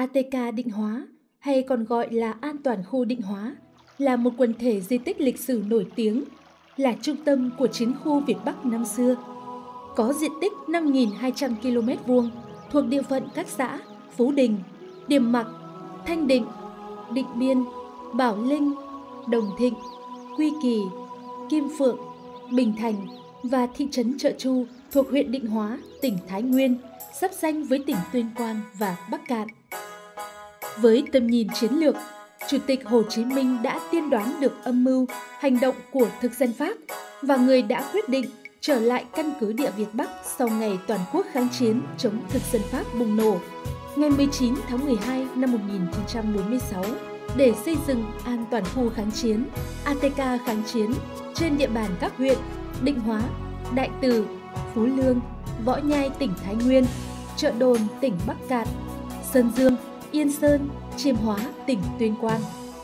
ATK Định Hóa, hay còn gọi là An toàn khu Định Hóa, là một quần thể di tích lịch sử nổi tiếng, là trung tâm của chiến khu Việt Bắc năm xưa. Có diện tích 5.200 km2, thuộc địa phận các xã Phú Đình, Điềm Mặc, Thanh Định, Định Biên, Bảo Linh, Đồng Thịnh, Quy Kỳ, Kim Phượng, Bình Thành và thị trấn Chợ Chu thuộc huyện Định Hóa, tỉnh Thái Nguyên, giáp ranh với tỉnh Tuyên Quang và Bắc Kạn. Với tầm nhìn chiến lược, Chủ tịch Hồ Chí Minh đã tiên đoán được âm mưu, hành động của thực dân Pháp và người đã quyết định trở lại căn cứ địa Việt Bắc sau ngày toàn quốc kháng chiến chống thực dân Pháp bùng nổ, ngày 19 tháng 12 năm 1946, để xây dựng an toàn khu kháng chiến, ATK kháng chiến trên địa bàn các huyện Định Hóa, Đại Từ, Phú Lương, Võ Nhai tỉnh Thái Nguyên, Chợ Đồn tỉnh Bắc Kạn, Sơn Dương, Yên Sơn, Chiêm Hóa tỉnh Tuyên Quang.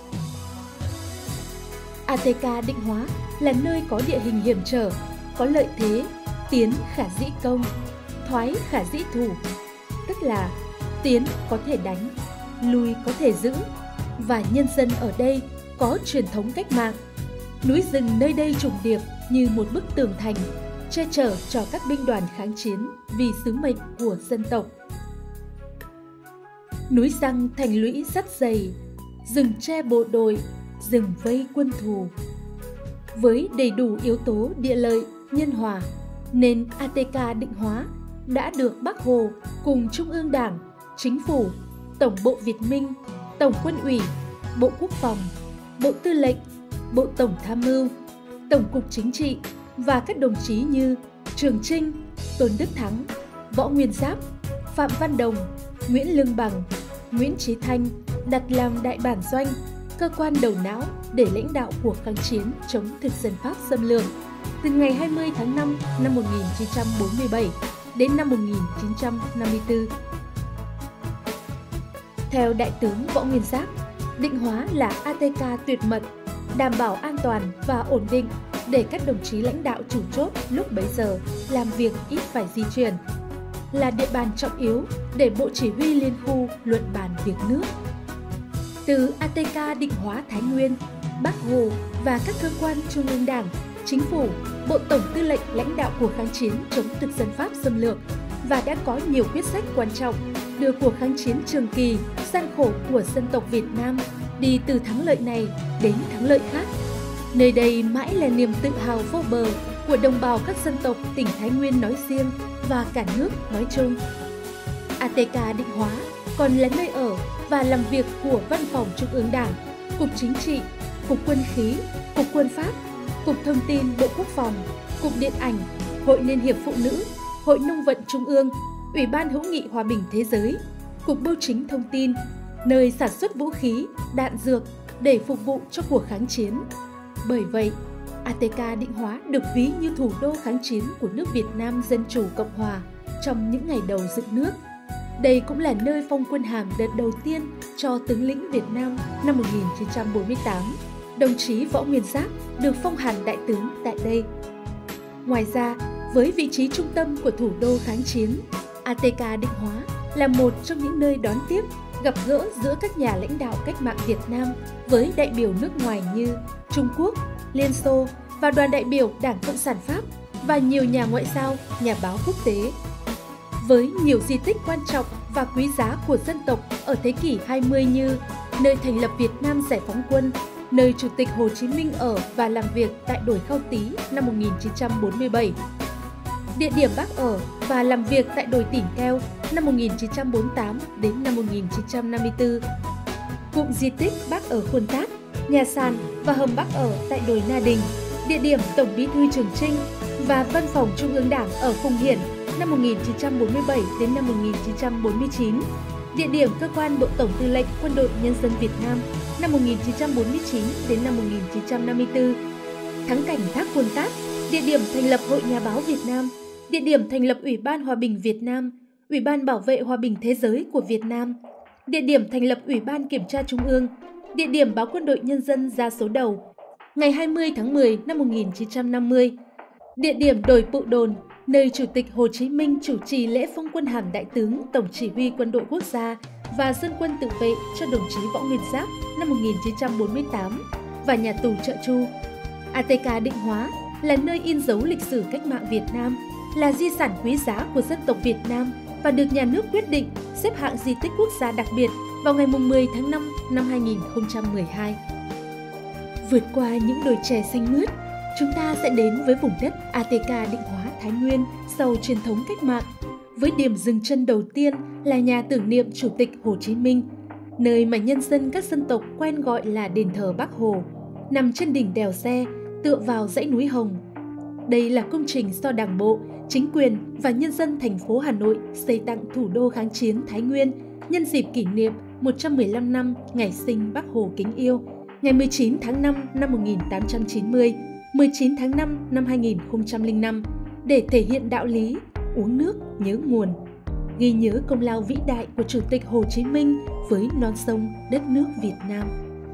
ATK Định Hóa là nơi có địa hình hiểm trở, có lợi thế tiến khả dĩ công, thoái khả dĩ thủ, tức là tiến có thể đánh, lui có thể giữ, và nhân dân ở đây có truyền thống cách mạng. Núi rừng nơi đây trùng điệp như một bức tường thành, che chở cho các binh đoàn kháng chiến vì sứ mệnh của dân tộc. Núi răng thành lũy sắt dày, rừng tre bộ đội, rừng vây quân thù. Với đầy đủ yếu tố địa lợi, nhân hòa, nên ATK Định Hóa đã được Bác Hồ cùng Trung ương Đảng, Chính phủ, Tổng bộ Việt Minh, Tổng quân ủy, Bộ Quốc phòng, Bộ Tư lệnh, Bộ Tổng tham mưu, Tổng cục Chính trị và các đồng chí như Trường Chinh, Tôn Đức Thắng, Võ Nguyên Giáp, Phạm Văn Đồng, Nguyễn Lương Bằng, Nguyễn Chí Thanh đặt làm đại bản doanh, cơ quan đầu não để lãnh đạo cuộc kháng chiến chống thực dân Pháp xâm lược từ ngày 20 tháng 5 năm 1947 đến năm 1954. Theo Đại tướng Võ Nguyên Giáp, Định Hóa là ATK tuyệt mật, đảm bảo an toàn và ổn định để các đồng chí lãnh đạo chủ chốt lúc bấy giờ làm việc ít phải di chuyển, là địa bàn trọng yếu để Bộ Chỉ huy Liên khu luận bàn việc nước. Từ ATK Định Hóa Thái Nguyên, Bác Hồ và các cơ quan Trung ương Đảng, Chính phủ, Bộ Tổng Tư lệnh lãnh đạo cuộc kháng chiến chống thực dân Pháp xâm lược và đã có nhiều quyết sách quan trọng đưa cuộc kháng chiến trường kỳ, gian khổ của dân tộc Việt Nam đi từ thắng lợi này đến thắng lợi khác. Nơi đây mãi là niềm tự hào vô bờ của đồng bào các dân tộc tỉnh Thái Nguyên nói riêng và cả nước nói chung. ATK Định Hóa còn là nơi ở và làm việc của Văn phòng Trung ương Đảng, Cục Chính trị, Cục Quân khí, Cục Quân pháp, Cục Thông tin Bộ Quốc phòng, Cục Điện ảnh, Hội Liên hiệp Phụ nữ, Hội Nông vận Trung ương, Ủy ban Hữu nghị Hòa bình Thế giới, Cục Bưu chính Thông tin, nơi sản xuất vũ khí, đạn dược để phục vụ cho cuộc kháng chiến. Bởi vậy, ATK Định Hóa được ví như thủ đô kháng chiến của nước Việt Nam Dân chủ Cộng hòa trong những ngày đầu dựng nước. Đây cũng là nơi phong quân hàm đợt đầu tiên cho tướng lĩnh Việt Nam năm 1948. Đồng chí Võ Nguyên Giáp được phong hàm đại tướng tại đây. Ngoài ra, với vị trí trung tâm của thủ đô kháng chiến, ATK Định Hóa là một trong những nơi đón tiếp, gặp gỡ giữa các nhà lãnh đạo cách mạng Việt Nam với đại biểu nước ngoài như Trung Quốc, Liên Xô và đoàn đại biểu Đảng Cộng sản Pháp và nhiều nhà ngoại giao, nhà báo quốc tế. Với nhiều di tích quan trọng và quý giá của dân tộc ở thế kỷ 20 như nơi thành lập Việt Nam Giải phóng quân, nơi Chủ tịch Hồ Chí Minh ở và làm việc tại đồi Khao Tý năm 1947, địa điểm Bác ở và làm việc tại đồi Tỉn Keo năm 1948 đến năm 1954, cụm di tích Bác ở Khuôn Tát, nhà sàn và hầm Bác ở tại đồi Na Đình, địa điểm Tổng Bí thư Trường Chinh và Văn phòng Trung ương Đảng ở Phùng Hiển năm 1947 đến năm 1949, địa điểm cơ quan Bộ Tổng Tư lệnh Quân đội Nhân dân Việt Nam năm 1949 đến năm 1954, thắng cảnh Thác Khuôn Tát, địa điểm thành lập Hội Nhà báo Việt Nam, địa điểm thành lập Ủy ban Hòa bình Việt Nam, Ủy ban Bảo vệ Hòa bình Thế giới của Việt Nam, địa điểm thành lập Ủy ban Kiểm tra Trung ương, địa điểm báo Quân đội Nhân dân ra số đầu, ngày 20 tháng 10 năm 1950, địa điểm đồi Pụ Đồn, nơi Chủ tịch Hồ Chí Minh chủ trì lễ phong quân hàm Đại tướng Tổng chỉ huy Quân đội Quốc gia và dân quân tự vệ cho đồng chí Võ Nguyên Giáp năm 1948 và nhà tù Chợ Chu. ATK Định Hóa là nơi in dấu lịch sử cách mạng Việt Nam, là di sản quý giá của dân tộc Việt Nam và được nhà nước quyết định xếp hạng di tích quốc gia đặc biệt vào ngày 10 tháng 5 năm 2012. Vượt qua những đồi chè xanh mướt, chúng ta sẽ đến với vùng đất ATK Định Hóa, Thái Nguyên sau truyền thống cách mạng, với điểm dừng chân đầu tiên là nhà tưởng niệm Chủ tịch Hồ Chí Minh, nơi mà nhân dân các dân tộc quen gọi là đền thờ Bác Hồ, nằm trên đỉnh đèo Re, tựa vào dãy núi Hồng. Đây là công trình do Đảng bộ, chính quyền và nhân dân thành phố Hà Nội xây tặng thủ đô kháng chiến Thái Nguyên nhân dịp kỷ niệm 115 năm ngày sinh Bác Hồ kính yêu, ngày 19 tháng 5 năm 1890, 19 tháng 5 năm 2005, để thể hiện đạo lý uống nước nhớ nguồn, ghi nhớ công lao vĩ đại của Chủ tịch Hồ Chí Minh với non sông đất nước Việt Nam.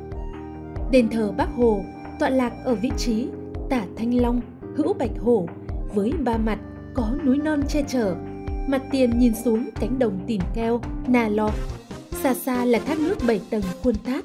Đền thờ Bác Hồ tọa lạc ở vị trí tả Thanh Long, hữu Bạch Hổ, với ba mặt có núi non che chở. Mặt tiền nhìn xuống cánh đồng Tìn Keo, Nà Lọt, xa xa là thác nước 7 tầng Khuôn Tát.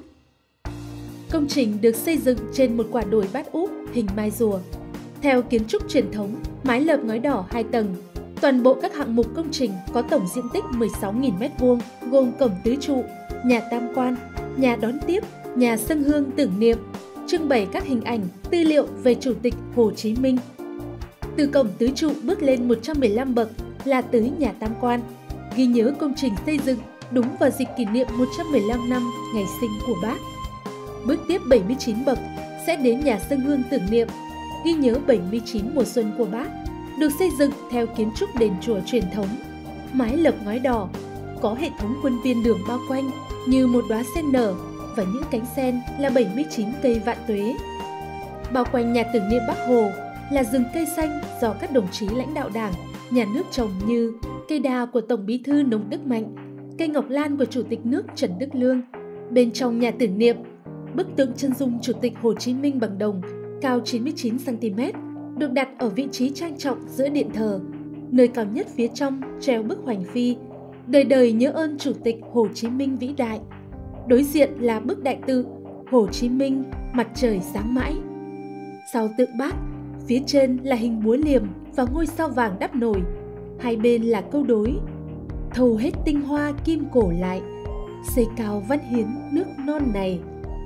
Công trình được xây dựng trên một quả đồi bát úp hình mai rùa. Theo kiến trúc truyền thống, mái lợp ngói đỏ 2 tầng. Toàn bộ các hạng mục công trình có tổng diện tích 16.000 m², gồm cổng tứ trụ, nhà tam quan, nhà đón tiếp, nhà dâng hương tưởng niệm, trưng bày các hình ảnh, tư liệu về Chủ tịch Hồ Chí Minh. Từ cổng tứ trụ bước lên 115 bậc là tới nhà tam quan, ghi nhớ công trình xây dựng đúng vào dịp kỷ niệm 115 năm ngày sinh của Bác. Bước tiếp 79 bậc sẽ đến nhà dâng hương tưởng niệm, ghi nhớ 79 mùa xuân của Bác, được xây dựng theo kiến trúc đền chùa truyền thống. Mái lợp ngói đỏ, có hệ thống khuôn viên đường bao quanh như một đóa sen nở và những cánh sen là 79 cây vạn tuế. Bao quanh nhà tưởng niệm Bác Hồ là rừng cây xanh do các đồng chí lãnh đạo Đảng, Nhà nước trồng như cây đa của Tổng Bí thư Nông Đức Mạnh, cây ngọc lan của Chủ tịch nước Trần Đức Lương. Bên trong nhà tưởng niệm, bức tượng chân dung Chủ tịch Hồ Chí Minh bằng đồng cao 99 cm được đặt ở vị trí trang trọng giữa điện thờ. Nơi cao nhất phía trong treo bức hoành phi đời đời nhớ ơn Chủ tịch Hồ Chí Minh vĩ đại. Đối diện là bức đại tự Hồ Chí Minh mặt trời sáng mãi. Sau tượng Bác, phía trên là hình búa liềm và ngôi sao vàng đắp nổi. Hai bên là câu đối: thầu hết tinh hoa kim cổ lại, xây cao văn hiến nước non này.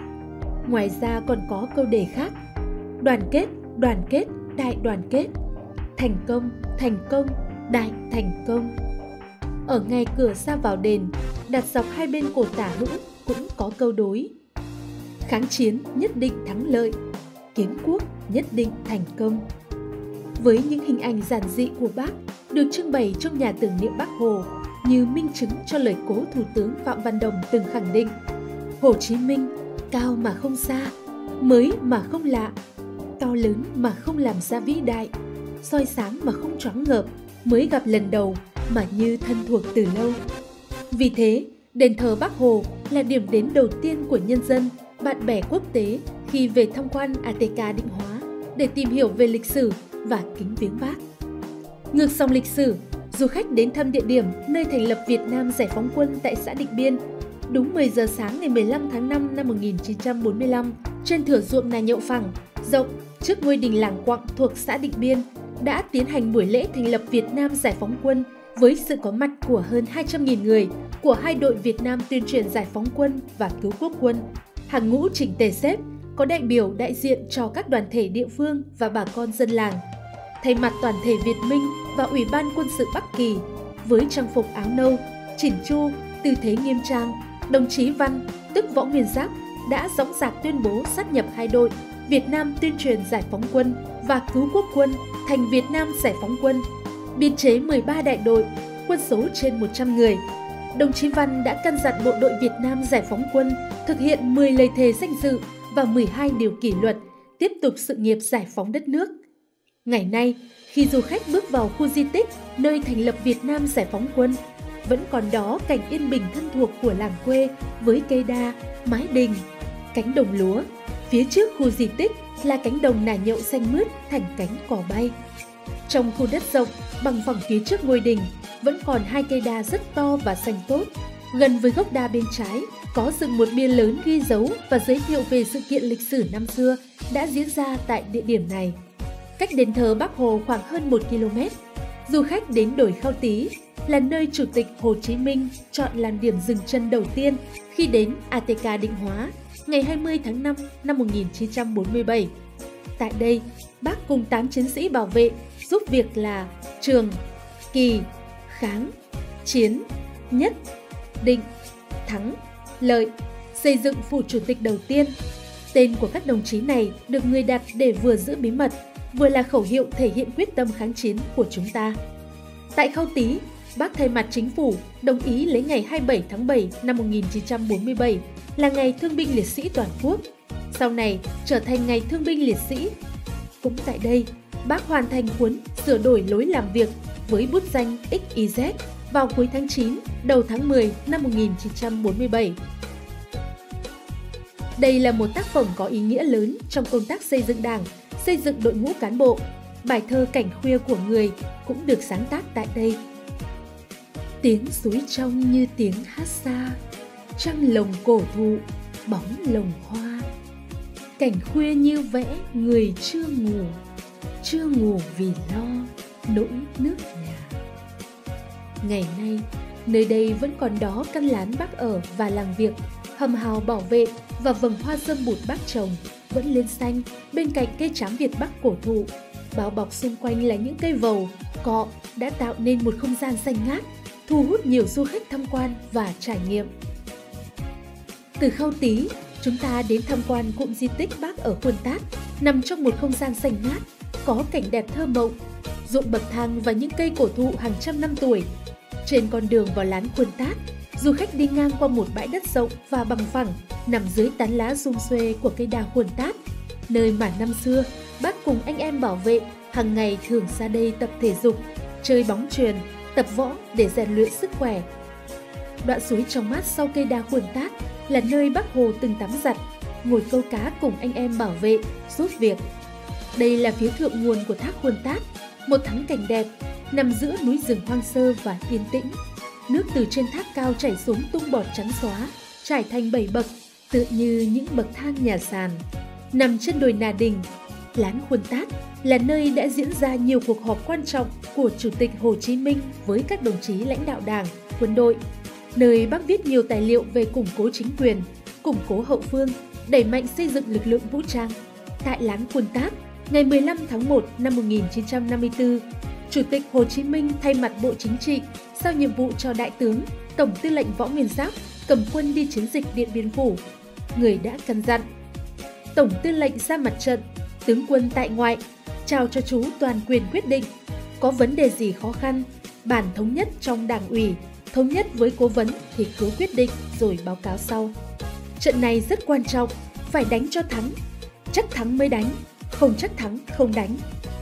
Ngoài ra còn có câu đề khác: đoàn kết, đại đoàn kết, thành công, đại thành công. Ở ngay cửa ra vào đền, đặt dọc hai bên cột tả hữu cũng có câu đối: kháng chiến nhất định thắng lợi, kiến quốc nhất định thành công. Với những hình ảnh giản dị của Bác được trưng bày trong nhà tưởng niệm Bác Hồ như minh chứng cho lời cố Thủ tướng Phạm Văn Đồng từng khẳng định: Hồ Chí Minh cao mà không xa, mới mà không lạ, cao lớn mà không làm ra vĩ đại, soi sáng mà không choáng ngợp, mới gặp lần đầu mà như thân thuộc từ lâu. Vì thế, đền thờ Bác Hồ là điểm đến đầu tiên của nhân dân, bạn bè quốc tế khi về tham quan ATK Định Hóa để tìm hiểu về lịch sử và kính viếng Bác. Ngược dòng lịch sử, du khách đến thăm địa điểm nơi thành lập Việt Nam Giải phóng quân tại xã Định Biên. Đúng 10 giờ sáng ngày 15 tháng 5 năm 1945, trên thửa ruộng Nà Nhậu Phẳng, rộng trước ngôi đình Làng Quặng thuộc xã Định Biên, đã tiến hành buổi lễ thành lập Việt Nam Giải phóng quân với sự có mặt của hơn 200.000 người của hai đội Việt Nam tuyên truyền Giải phóng quân và Cứu quốc quân. Hàng ngũ chỉnh tề xếp, có đại biểu đại diện cho các đoàn thể địa phương và bà con dân làng. Thay mặt toàn thể Việt Minh và Ủy ban Quân sự Bắc Kỳ, với trang phục áo nâu, chỉn chu, tư thế nghiêm trang, đồng chí Văn, tức Võ Nguyên Giáp, đã dõng dạc tuyên bố sát nhập hai đội Việt Nam tuyên truyền Giải phóng quân và Cứu quốc quân thành Việt Nam Giải phóng quân, biên chế 13 đại đội, quân số trên 100 người. Đồng chí Văn đã căn dặn bộ đội Việt Nam Giải phóng quân thực hiện 10 lời thề danh dự và 12 điều kỷ luật, tiếp tục sự nghiệp giải phóng đất nước. Ngày nay, khi du khách bước vào khu di tích nơi thành lập Việt Nam Giải phóng quân, vẫn còn đó cảnh yên bình thân thuộc của làng quê với cây đa, mái đình, cánh đồng lúa. Phía trước khu di tích là cánh đồng Nà Nhậu xanh mướt thành cánh cỏ bay. Trong khu đất rộng bằng phẳng phía trước ngôi đình vẫn còn hai cây đa rất to và xanh tốt, Gần với gốc đa bên trái, có dựng một bia lớn ghi dấu và giới thiệu về sự kiện lịch sử năm xưa đã diễn ra tại địa điểm này. Cách đền thờ Bác Hồ khoảng hơn 1 km, du khách đến đồi Khao Tí là nơi Chủ tịch Hồ Chí Minh chọn làm điểm dừng chân đầu tiên khi đến ATK Định Hóa ngày 20 tháng 5 năm 1947. Tại đây, Bác cùng 8 chiến sĩ bảo vệ giúp việc là Trường, Kỳ, Kháng, Chiến, Nhất, Định, Thắng, Lợi xây dựng phủ chủ tịch đầu tiên. Tên của các đồng chí này được người đặt để vừa giữ bí mật, vừa là khẩu hiệu thể hiện quyết tâm kháng chiến của chúng ta. Tại Khao Tí, Bác thay mặt chính phủ đồng ý lấy ngày 27 tháng 7 năm 1947 là ngày Thương binh Liệt sĩ toàn quốc, sau này trở thành ngày Thương binh Liệt sĩ. Cũng tại đây, Bác hoàn thành cuốn Sửa đổi lối làm việc với bút danh XYZ vào cuối tháng 9, đầu tháng 10 năm 1947. Đây là một tác phẩm có ý nghĩa lớn trong công tác xây dựng Đảng, xây dựng đội ngũ cán bộ. Bài thơ Cảnh khuya của người cũng được sáng tác tại đây. Tiếng suối trong như tiếng hát xa, trăng lồng cổ thụ, bóng lồng hoa. Cảnh khuya như vẽ người chưa ngủ vì lo nỗi nước nhà. Ngày nay, nơi đây vẫn còn đó căn lán Bác ở và làm việc, hầm hào bảo vệ và vầng hoa dâm bụt Bác trồng vẫn lên xanh bên cạnh cây trám Việt Bắc cổ thụ. Bao bọc xung quanh là những cây vầu, cọ đã tạo nên một không gian xanh ngát, thu hút nhiều du khách tham quan và trải nghiệm. Từ Khao Tí, chúng ta đến tham quan cụm di tích Bác ở Khuôn Tát, nằm trong một không gian xanh ngát, có cảnh đẹp thơ mộng, ruộng bậc thang và những cây cổ thụ hàng trăm năm tuổi. Trên con đường vào lán Khuôn Tát, du khách đi ngang qua một bãi đất rộng và bằng phẳng, nằm dưới tán lá sum xuê của cây đa Khuôn Tát, nơi mà năm xưa Bác cùng anh em bảo vệ hàng ngày thường ra đây tập thể dục, chơi bóng chuyền, tập võ để rèn luyện sức khỏe. Đoạn suối trong mát sau cây đa Khuôn Tát là nơi Bác Hồ từng tắm giặt, ngồi câu cá cùng anh em bảo vệ, giúp việc. Đây là phía thượng nguồn của thác Khuôn Tát, một thắng cảnh đẹp, nằm giữa núi rừng hoang sơ và yên tĩnh. Nước từ trên thác cao chảy xuống tung bọt trắng xóa, trải thành 7 bậc, tựa như những bậc thang nhà sàn. Nằm trên đồi Nà Đình, lán Khuôn Tát là nơi đã diễn ra nhiều cuộc họp quan trọng của Chủ tịch Hồ Chí Minh với các đồng chí lãnh đạo Đảng, quân đội, nơi Bác viết nhiều tài liệu về củng cố chính quyền, củng cố hậu phương, đẩy mạnh xây dựng lực lượng vũ trang. Tại lán Khuôn Tát, ngày 15 tháng 1 năm 1954, Chủ tịch Hồ Chí Minh thay mặt Bộ Chính trị giao nhiệm vụ cho Đại tướng, Tổng tư lệnh Võ Nguyên Giáp cầm quân đi chiến dịch Điện Biên Phủ. Người đã căn dặn: Tổng tư lệnh ra mặt trận, tướng quân tại ngoại, trao cho chú toàn quyền quyết định. Có vấn đề gì khó khăn, bàn thống nhất trong Đảng ủy, thống nhất với cố vấn thì cứ quyết định rồi báo cáo sau. Trận này rất quan trọng, phải đánh cho thắng. Chắc thắng mới đánh, không chắc thắng không đánh.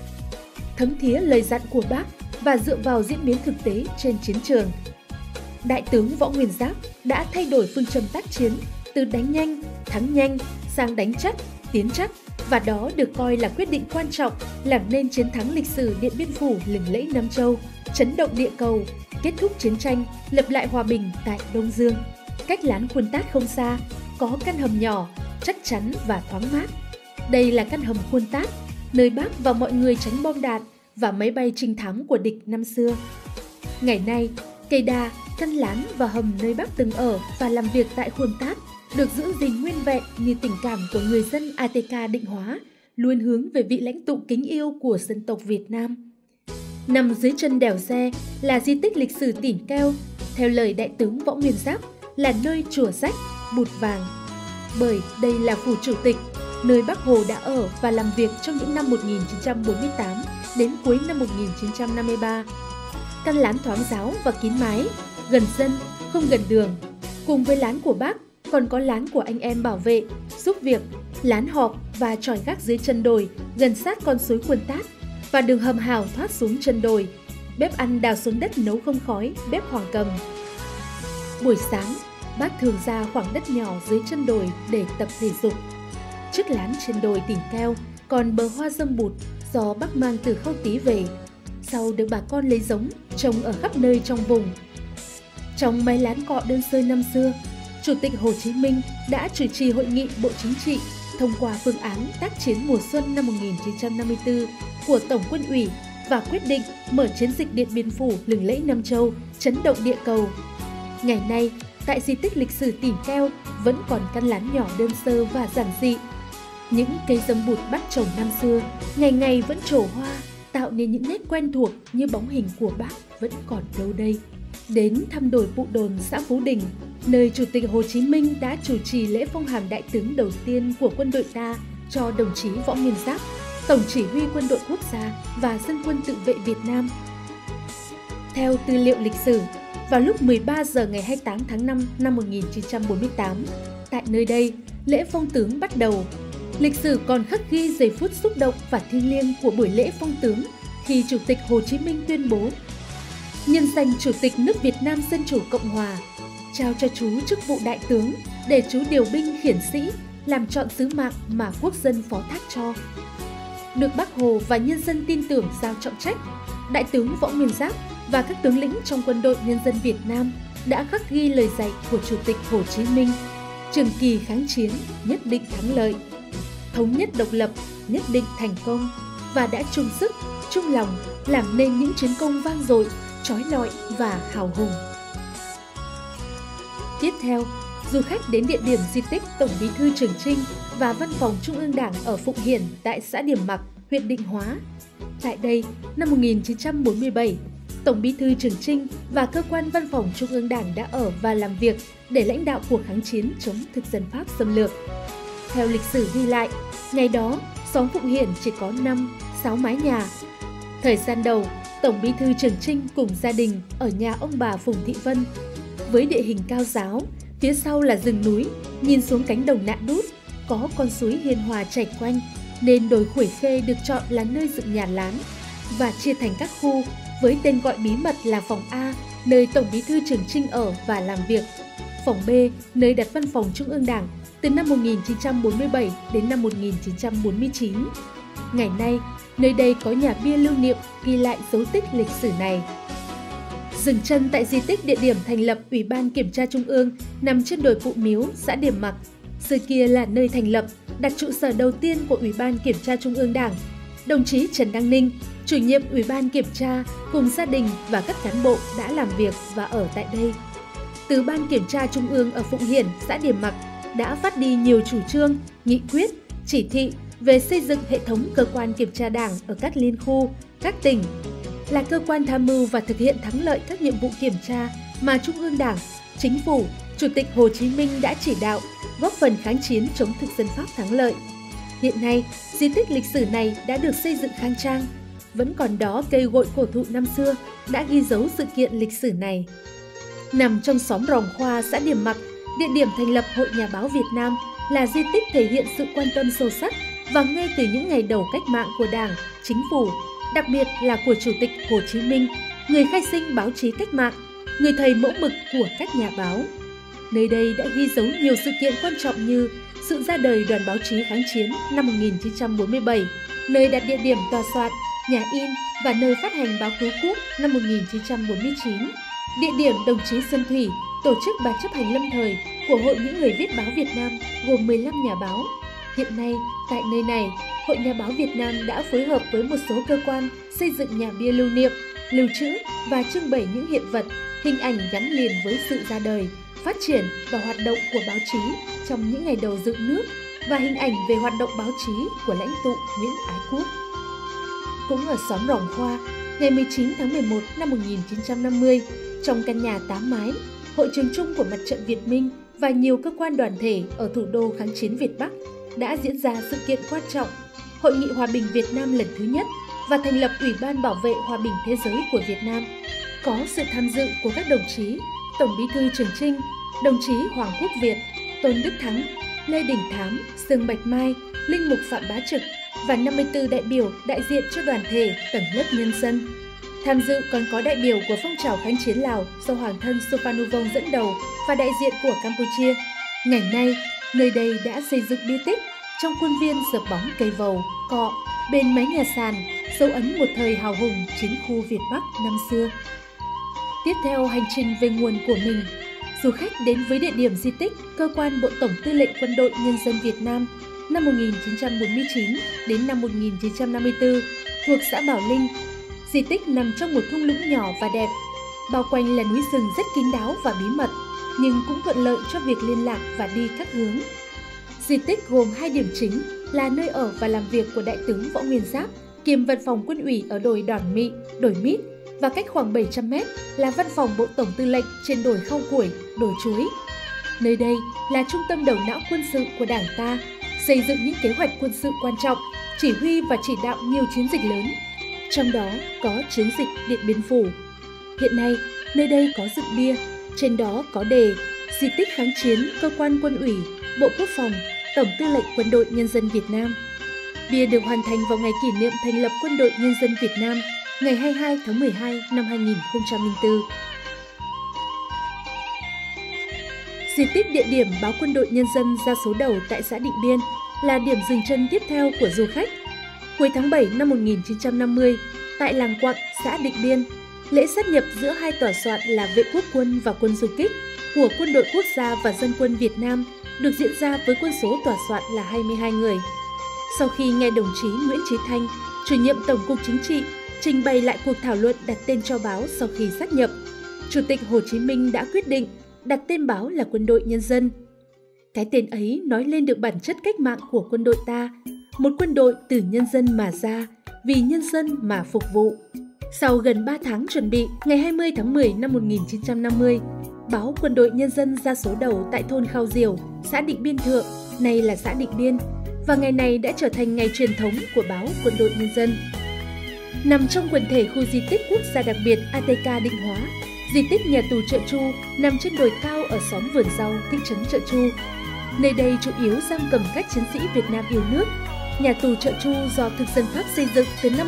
Thấm thía lời dặn của Bác và dựa vào diễn biến thực tế trên chiến trường, Đại tướng Võ Nguyên Giáp đã thay đổi phương châm tác chiến từ đánh nhanh, thắng nhanh sang đánh chắc, tiến chắc, và đó được coi là quyết định quan trọng làm nên chiến thắng lịch sử Điện Biên Phủ lừng lẫy Nam Châu, chấn động địa cầu, kết thúc chiến tranh, lập lại hòa bình tại Đông Dương. Cách lán Khuôn Tát không xa, có căn hầm nhỏ, chắc chắn và thoáng mát. Đây là căn hầm Khuôn Tát, nơi Bác và mọi người tránh bom đạn và máy bay trinh thám của địch năm xưa. Ngày nay, cây đa, căn lán và hầm nơi Bác từng ở và làm việc tại Khuôn Tát được giữ gìn nguyên vẹn như tình cảm của người dân ATK Định Hóa, luôn hướng về vị lãnh tụ kính yêu của dân tộc Việt Nam. Nằm dưới chân đèo Re là di tích lịch sử Tỉn Keo, theo lời Đại tướng Võ Nguyên Giáp là nơi chùa rách, bụt vàng. Bởi đây là phủ chủ tịch, nơi Bác Hồ đã ở và làm việc trong những năm 1948 đến cuối năm 1953. Căn lán thoáng ráo và kín mái, gần dân, không gần đường. Cùng với lán của Bác còn có lán của anh em bảo vệ, giúp việc, lán họp và chòi gác dưới chân đồi gần sát con suối Khuôn Tát, và đường hầm hào thoát xuống chân đồi. Bếp ăn đào xuống đất nấu không khói, bếp Hoàng Cầm. Buổi sáng, Bác thường ra khoảng đất nhỏ dưới chân đồi để tập thể dục. Trước lán trên đồi Tỉn Keo còn bờ hoa dâm bụt do Bác mang từ Khao Tí về, sau được bà con lấy giống trồng ở khắp nơi trong vùng. Trong mái lán cọ đơn sơ năm xưa, Chủ tịch Hồ Chí Minh đã chủ trì hội nghị Bộ Chính trị thông qua phương án tác chiến mùa xuân năm 1954 của Tổng quân ủy và quyết định mở chiến dịch Điện Biên Phủ lừng lẫy Nam Châu, chấn động địa cầu. Ngày nay, tại di tích lịch sử Tỉ Kheo vẫn còn căn lán nhỏ đơn sơ và giản dị. Những cây dâm bụt bắt trồng năm xưa, ngày ngày vẫn trổ hoa, tạo nên những nét quen thuộc như bóng hình của Bác vẫn còn đâu đây. Đến thăm đồi Pụ Đồn, xã Phú Đình, nơi Chủ tịch Hồ Chí Minh đã chủ trì lễ phong hàm đại tướng đầu tiên của quân đội ta cho đồng chí Võ Nguyên Giáp, Tổng chỉ huy Quân đội Quốc gia và Dân quân Tự vệ Việt Nam. Theo tư liệu lịch sử, vào lúc 13 giờ ngày 28 tháng 5 năm 1948, tại nơi đây, lễ phong tướng bắt đầu. Lịch sử còn khắc ghi giây phút xúc động và thiêng liêng của buổi lễ phong tướng khi Chủ tịch Hồ Chí Minh tuyên bố: nhân danh Chủ tịch nước Việt Nam Dân chủ Cộng hòa, trao cho chú chức vụ đại tướng để chú điều binh khiển sĩ, làm trọn sứ mạng mà quốc dân phó thác cho. Được Bác Hồ và nhân dân tin tưởng giao trọng trách, Đại tướng Võ Nguyên Giáp và các tướng lĩnh trong Quân đội Nhân dân Việt Nam đã khắc ghi lời dạy của Chủ tịch Hồ Chí Minh: trường kỳ kháng chiến nhất định thắng lợi, thống nhất độc lập nhất định thành công, và đã chung sức, chung lòng làm nên những chiến công vang dội, chói lọi và hào hùng. Tiếp theo, du khách đến địa điểm di tích Tổng Bí thư Trường Chinh và Văn phòng Trung ương Đảng ở Phụng Hiển tại xã Điểm Mặc, huyện Định Hóa. Tại đây, năm 1947, Tổng Bí thư Trường Chinh và cơ quan Văn phòng Trung ương Đảng đã ở và làm việc để lãnh đạo cuộc kháng chiến chống thực dân Pháp xâm lược. Theo lịch sử ghi lại, ngày đó, xóm Phụng Hiển chỉ có 5-6 mái nhà. Thời gian đầu, Tổng Bí thư Trường Chinh cùng gia đình ở nhà ông bà Phùng Thị Vân. Với địa hình cao ráo, phía sau là rừng núi, nhìn xuống cánh đồng Nạ Đút, có con suối hiền hòa chảy quanh, nên đồi Khuổi Khê được chọn là nơi dựng nhà lán và chia thành các khu với tên gọi bí mật là phòng A, nơi Tổng Bí thư Trường Chinh ở và làm việc, phòng B, nơi đặt Văn phòng Trung ương Đảng từ năm 1947 đến năm 1949. Ngày nay, nơi đây có nhà bia lưu niệm ghi lại dấu tích lịch sử này. Dừng chân tại di tích địa điểm thành lập Ủy ban Kiểm tra Trung ương nằm trên đồi Pụ Miếu, xã Điểm Mặc. Xưa kia là nơi thành lập, đặt trụ sở đầu tiên của Ủy ban Kiểm tra Trung ương Đảng. Đồng chí Trần Đăng Ninh, chủ nhiệm Ủy ban Kiểm tra cùng gia đình và các cán bộ đã làm việc và ở tại đây. Từ Ban Kiểm tra Trung ương ở Phụng Hiển, xã Điểm Mặc đã phát đi nhiều chủ trương, nghị quyết, chỉ thị về xây dựng hệ thống cơ quan kiểm tra Đảng ở các liên khu, các tỉnh, là cơ quan tham mưu và thực hiện thắng lợi các nhiệm vụ kiểm tra mà Trung ương Đảng, Chính phủ, Chủ tịch Hồ Chí Minh đã chỉ đạo, góp phần kháng chiến chống thực dân Pháp thắng lợi. Hiện nay, di tích lịch sử này đã được xây dựng khang trang. Vẫn còn đó cây gội cổ thụ năm xưa đã ghi dấu sự kiện lịch sử này. Nằm trong xóm Ròng Khoa, xã Điểm Mặc, địa điểm thành lập Hội Nhà báo Việt Nam là di tích thể hiện sự quan tâm sâu sắc và ngay từ những ngày đầu cách mạng của Đảng, Chính phủ, đặc biệt là của Chủ tịch Hồ Chí Minh, người khai sinh báo chí cách mạng, người thầy mẫu mực của các nhà báo. Nơi đây đã ghi dấu nhiều sự kiện quan trọng như sự ra đời Đoàn báo chí kháng chiến năm 1947, nơi đặt địa điểm tòa soạn, nhà in và nơi phát hành báo cứu quốc năm 1949, địa điểm đồng chí Xuân Thủy tổ chức ban chấp hành lâm thời của Hội những người viết báo Việt Nam gồm 15 nhà báo. Hiện nay, tại nơi này, Hội Nhà báo Việt Nam đã phối hợp với một số cơ quan xây dựng nhà bia lưu niệm, lưu trữ và trưng bày những hiện vật, hình ảnh gắn liền với sự ra đời, phát triển và hoạt động của báo chí trong những ngày đầu dựng nước và hình ảnh về hoạt động báo chí của lãnh tụ Nguyễn Ái Quốc. Cũng ở xóm Ròng Khoa, ngày 19 tháng 11 năm 1950, trong căn nhà 8 mái, Hội trường chung của Mặt trận Việt Minh và nhiều cơ quan đoàn thể ở thủ đô kháng chiến Việt Bắc đã diễn ra sự kiện quan trọng, Hội nghị Hòa bình Việt Nam lần thứ nhất và thành lập Ủy ban Bảo vệ Hòa bình Thế giới của Việt Nam. Có sự tham dự của các đồng chí Tổng Bí thư Trường Chinh, đồng chí Hoàng Quốc Việt, Tôn Đức Thắng, Lê Đình Thám, Sương Bạch Mai, Linh mục Phạm Bá Trực và 54 đại biểu đại diện cho đoàn thể tầng lớp nhân dân. Tham dự còn có đại biểu của phong trào kháng chiến Lào do Hoàng thân Suphanuvong dẫn đầu và đại diện của Campuchia. Ngày nay, nơi đây đã xây dựng di tích trong khuôn viên dợp bóng cây vầu, cọ, bên mái nhà sàn, dấu ấn một thời hào hùng chiến khu Việt Bắc năm xưa. Tiếp theo hành trình về nguồn của mình, du khách đến với địa điểm di tích Cơ quan Bộ Tổng Tư lệnh Quân đội Nhân dân Việt Nam năm 1949 đến năm 1954 thuộc xã Bảo Linh. Di tích nằm trong một thung lũng nhỏ và đẹp, bao quanh là núi rừng rất kín đáo và bí mật, nhưng cũng thuận lợi cho việc liên lạc và đi các hướng. Di tích gồm 2 điểm chính là nơi ở và làm việc của Đại tướng Võ Nguyên Giáp, kiêm văn phòng quân ủy ở đồi Đoản Mị, đồi Mít, và cách khoảng 700 m là văn phòng Bộ Tổng Tư lệnh trên đồi Khao Củi, đồi Chuối. Nơi đây là trung tâm đầu não quân sự của Đảng ta, xây dựng những kế hoạch quân sự quan trọng, chỉ huy và chỉ đạo nhiều chiến dịch lớn, trong đó có chiến dịch Điện Biên Phủ. Hiện nay, nơi đây có dựng bia, trên đó có đề Di tích kháng chiến Cơ quan Quân ủy, Bộ Quốc phòng, Tổng Tư lệnh Quân đội Nhân dân Việt Nam. Bia được hoàn thành vào ngày kỷ niệm thành lập Quân đội Nhân dân Việt Nam, ngày 22 tháng 12 năm 2004. Di tích địa điểm báo Quân đội Nhân dân ra số đầu tại xã Định Biên là điểm dừng chân tiếp theo của du khách. Cuối tháng 7 năm 1950, tại làng Quặng, xã Định Biên, lễ sát nhập giữa 2 tòa soạn là Vệ Quốc quân và Quân du kích của Quân đội Quốc gia và Dân quân Việt Nam được diễn ra với quân số tòa soạn là 22 người. Sau khi nghe đồng chí Nguyễn Chí Thanh, chủ nhiệm Tổng cục Chính trị, trình bày lại cuộc thảo luận đặt tên cho báo sau khi sát nhập, Chủ tịch Hồ Chí Minh đã quyết định đặt tên báo là Quân đội Nhân dân. Cái tên ấy nói lên được bản chất cách mạng của quân đội ta, một quân đội từ nhân dân mà ra, vì nhân dân mà phục vụ. Sau gần 3 tháng chuẩn bị, ngày 20 tháng 10 năm 1950, báo Quân đội Nhân dân ra số đầu tại thôn Khao Diều, xã Định Biên Thượng, nay là xã Định Biên, và ngày này đã trở thành ngày truyền thống của báo Quân đội Nhân dân. Nằm trong quần thể khu di tích quốc gia đặc biệt ATK Định Hóa, di tích nhà tù Chợ Chu nằm trên đồi cao ở xóm Vườn Rau, thị trấn Chợ Chu. Nơi đây chủ yếu giam cầm các chiến sĩ Việt Nam yêu nước. Nhà tù Chợ Chu do thực dân Pháp xây dựng từ năm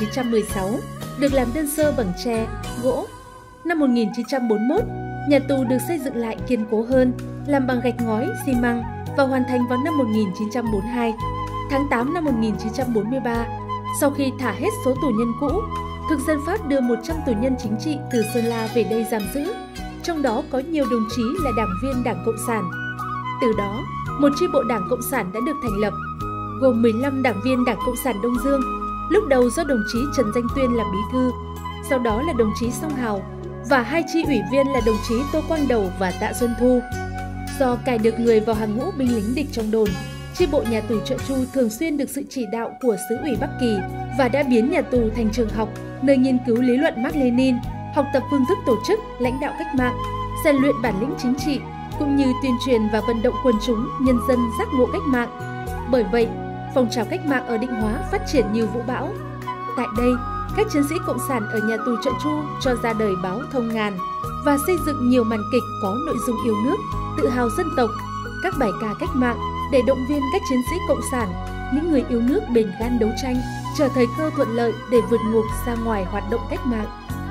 1916, được làm đơn sơ bằng tre, gỗ. Năm 1941, nhà tù được xây dựng lại kiên cố hơn, làm bằng gạch ngói, xi măng và hoàn thành vào năm 1942. Tháng 8 năm 1943, sau khi thả hết số tù nhân cũ, thực dân Pháp đưa 100 tù nhân chính trị từ Sơn La về đây giam giữ, trong đó có nhiều đồng chí là đảng viên Đảng Cộng sản. Từ đó, một chi bộ Đảng Cộng sản đã được thành lập, gồm 15 đảng viên Đảng Cộng sản Đông Dương, lúc đầu do đồng chí Trần Danh Tuyên làm bí thư, sau đó là đồng chí Song Hào, và 2 chi ủy viên là đồng chí Tô Quang Đầu và Tạ Xuân Thu. Do cài được người vào hàng ngũ binh lính địch trong đồn, chi bộ nhà tù Chợ Chu thường xuyên được sự chỉ đạo của xứ ủy Bắc Kỳ và đã biến nhà tù thành trường học, nơi nghiên cứu lý luận Mác Lênin, học tập phương thức tổ chức, lãnh đạo cách mạng, rèn luyện bản lĩnh chính trị, cũng như tuyên truyền và vận động quần chúng, nhân dân giác ngộ cách mạng. Bởi vậy, phong trào cách mạng ở Định Hóa phát triển như vũ bão. Tại đây, các chiến sĩ cộng sản ở nhà tù Chợ Chu cho ra đời báo Thông Ngàn và xây dựng nhiều màn kịch có nội dung yêu nước, tự hào dân tộc, các bài ca cách mạng để động viên các chiến sĩ cộng sản, những người yêu nước bền gan đấu tranh, chờ thời cơ thuận lợi để vượt ngục ra ngoài hoạt động cách mạng.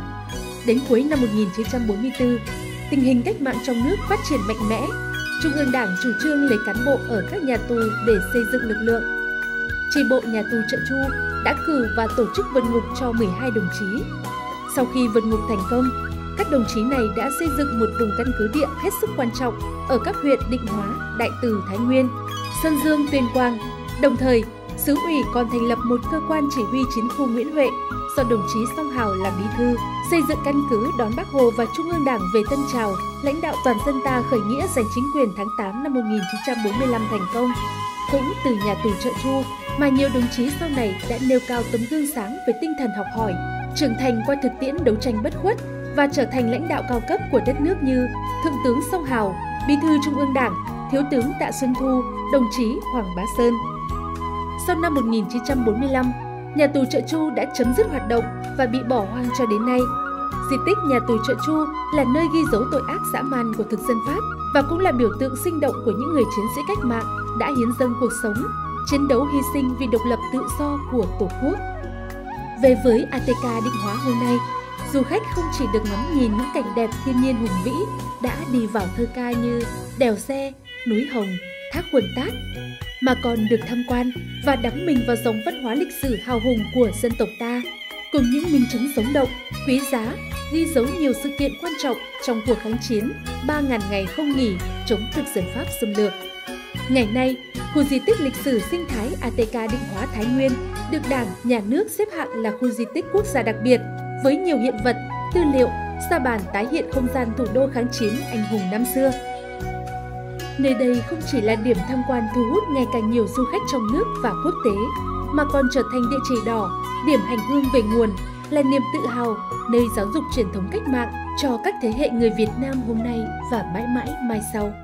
Đến cuối năm 1944, tình hình cách mạng trong nước phát triển mạnh mẽ. Trung ương Đảng chủ trương lấy cán bộ ở các nhà tù để xây dựng lực lượng. Chi bộ nhà tù Chợ Chu đã cử và tổ chức vượt ngục cho 12 đồng chí. Sau khi vượt ngục thành công, các đồng chí này đã xây dựng một vùng căn cứ địa hết sức quan trọng ở các huyện Định Hóa, Đại Từ, Thái Nguyên, Sơn Dương, Tuyên Quang. Đồng thời, xứ ủy còn thành lập một cơ quan chỉ huy chiến khu Nguyễn Huệ do đồng chí Song Hào làm bí thư, xây dựng căn cứ đón Bác Hồ và Trung ương Đảng về Tân Trào, lãnh đạo toàn dân ta khởi nghĩa giành chính quyền tháng 8 năm 1945 thành công. Cũng từ nhà tù Chợ Chu mà nhiều đồng chí sau này đã nêu cao tấm gương sáng về tinh thần học hỏi, trưởng thành qua thực tiễn đấu tranh bất khuất và trở thành lãnh đạo cao cấp của đất nước như Thượng tướng Song Hào, Bí thư Trung ương Đảng, Thiếu tướng Tạ Xuân Thu, đồng chí Hoàng Bá Sơn. Sau năm 1945, nhà tù Chợ Chu đã chấm dứt hoạt động và bị bỏ hoang cho đến nay. Di tích nhà tù Chợ Chu là nơi ghi dấu tội ác dã man của thực dân Pháp và cũng là biểu tượng sinh động của những người chiến sĩ cách mạng đã hiến dâng cuộc sống, chiến đấu hy sinh vì độc lập tự do của Tổ quốc. Về với ATK Định Hóa hôm nay, du khách không chỉ được ngắm nhìn những cảnh đẹp thiên nhiên hùng vĩ đã đi vào thơ ca như đèo Xe, núi Hồng, thác Quần Tát, mà còn được tham quan và đắm mình vào dòng văn hóa lịch sử hào hùng của dân tộc ta. cùng những minh chứng sống động, quý giá, ghi dấu nhiều sự kiện quan trọng trong cuộc kháng chiến 3.000 ngày không nghỉ chống thực dân Pháp xâm lược. Ngày nay, khu di tích lịch sử sinh thái ATK Định Hóa Thái Nguyên được Đảng, Nhà nước xếp hạng là khu di tích quốc gia đặc biệt với nhiều hiện vật, tư liệu, sa bàn tái hiện không gian thủ đô kháng chiến anh hùng năm xưa. Nơi đây không chỉ là điểm tham quan thu hút ngày càng nhiều du khách trong nước và quốc tế, mà còn trở thành địa chỉ đỏ, điểm hành hương về nguồn, là niềm tự hào, nơi giáo dục truyền thống cách mạng cho các thế hệ người Việt Nam hôm nay và mãi mãi mai sau.